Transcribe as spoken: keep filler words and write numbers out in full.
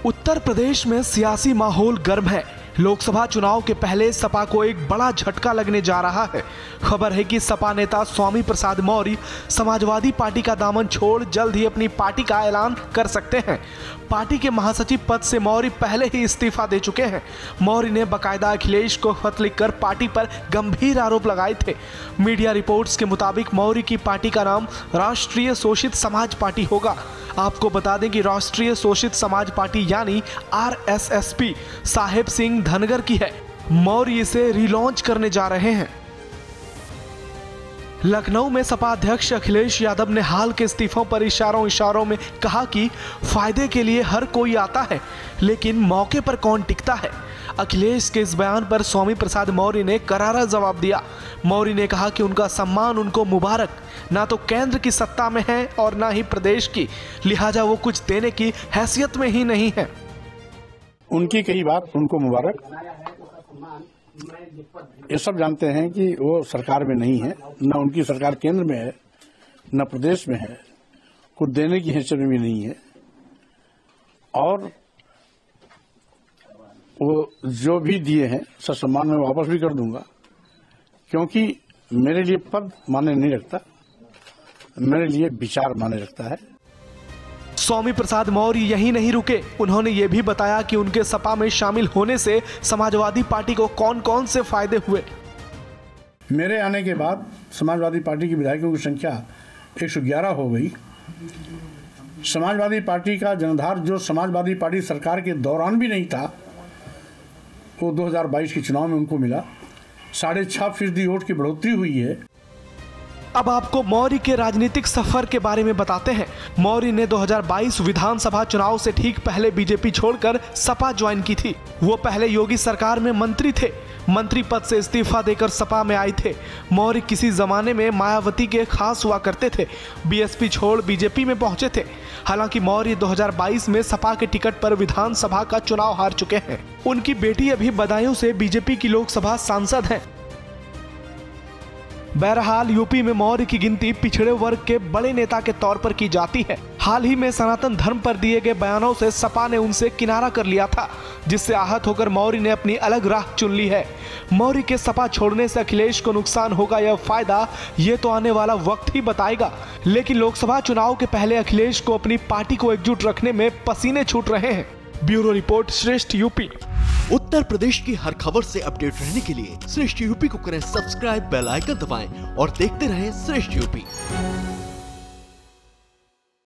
उत्तर प्रदेश में सियासी माहौल गर्म है। लोकसभा चुनाव के पहले सपा को एक बड़ा झटका लगने जा रहा है। खबर है कि सपा नेता स्वामी प्रसाद मौर्य समाजवादी पार्टी का दामन छोड़ जल्द ही अपनी पार्टी का ऐलान कर सकते हैं। पार्टी के महासचिव पद से मौर्य पहले ही इस्तीफा दे चुके हैं। मौर्य ने बकायदा अखिलेश को खत लिखकर पार्टी पर गंभीर आरोप लगाए थे। मीडिया रिपोर्ट्स के मुताबिक मौर्य की पार्टी का नाम राष्ट्रीय शोषित समाज पार्टी होगा। आपको बता दें कि राष्ट्रीय शोषित समाज पार्टी यानी R S S P Saheb Singh Dhangar की है। मौर्य इसे रिलॉन्च करने जा रहे हैं। लखनऊ में सपा अध्यक्ष अखिलेश यादव ने हाल के इस्तीफों पर इशारों इशारों में कहा कि फायदे के लिए हर कोई आता है, लेकिन मौके पर कौन टिकता है। अखिलेश के इस बयान पर स्वामी प्रसाद मौर्य ने करारा जवाब दिया। मौर्य ने कहा कि उनका सम्मान उनको मुबारक, ना तो केंद्र की सत्ता में है और ना ही प्रदेश की, लिहाजा वो कुछ देने की हैसियत में ही नहीं है। उनकी कई बात उनको मुबारक। ये सब जानते हैं कि वो सरकार में नहीं है, न उनकी सरकार केंद्र में है न प्रदेश में है, कुछ देने की हैसियत में भी नहीं है। और वो जो भी दिए हैं ससम्मान में वापस भी कर दूंगा, क्योंकि मेरे लिए पद माने नहीं रखता, मेरे लिए विचार माने रखता है। स्वामी प्रसाद मौर्य यही नहीं रुके, उन्होंने ये भी बताया कि उनके सपा में शामिल होने से समाजवादी पार्टी को कौन कौन से फायदे हुए। मेरे आने के बाद समाजवादी पार्टी की विधायकों की संख्या एक सौ ग्यारह हो गई। समाजवादी पार्टी का जनाधार जो समाजवादी पार्टी सरकार के दौरान भी नहीं था, वो दो हज़ार बाईस के चुनाव में उनको मिला। साढ़े छह फीसदी वोट की बढ़ोतरी हुई है। अब आपको मौर्य के राजनीतिक सफर के बारे में बताते हैं। मौर्य ने दो हज़ार बाईस विधानसभा चुनाव से ठीक पहले बीजेपी छोड़कर सपा ज्वाइन की थी। वो पहले योगी सरकार में मंत्री थे। मंत्री पद से इस्तीफा देकर सपा में आए थे। मौर्य किसी जमाने में मायावती के खास हुआ करते थे। बी एस पी छोड़ बीजेपी में पहुंचे थे। हालांकि मौर्य दो हज़ार बाईस में सपा के टिकट पर विधानसभा का चुनाव हार चुके हैं। उनकी बेटी अभी बदायूं से बीजेपी की लोकसभा सांसद है। बहरहाल यूपी में मौर्य की गिनती पिछड़े वर्ग के बड़े नेता के तौर पर की जाती है। हाल ही में सनातन धर्म पर दिए गए बयानों से सपा ने उनसे किनारा कर लिया था, जिससे आहत होकर मौर्य ने अपनी अलग राह चुन ली है। मौर्य के सपा छोड़ने से अखिलेश को नुकसान होगा या फायदा, ये तो आने वाला वक्त ही बताएगा। लेकिन लोकसभा चुनाव के पहले अखिलेश को अपनी पार्टी को एकजुट रखने में पसीने छूट रहे हैं। Bureau report, Shreshth UP. Uttar Pradesh की हर खबर से अपडेट रहने के लिए श्रेष्ठ यूपी को करें सब्सक्राइब, बेल आइकन दबाएं और देखते रहें श्रेष्ठ यूपी।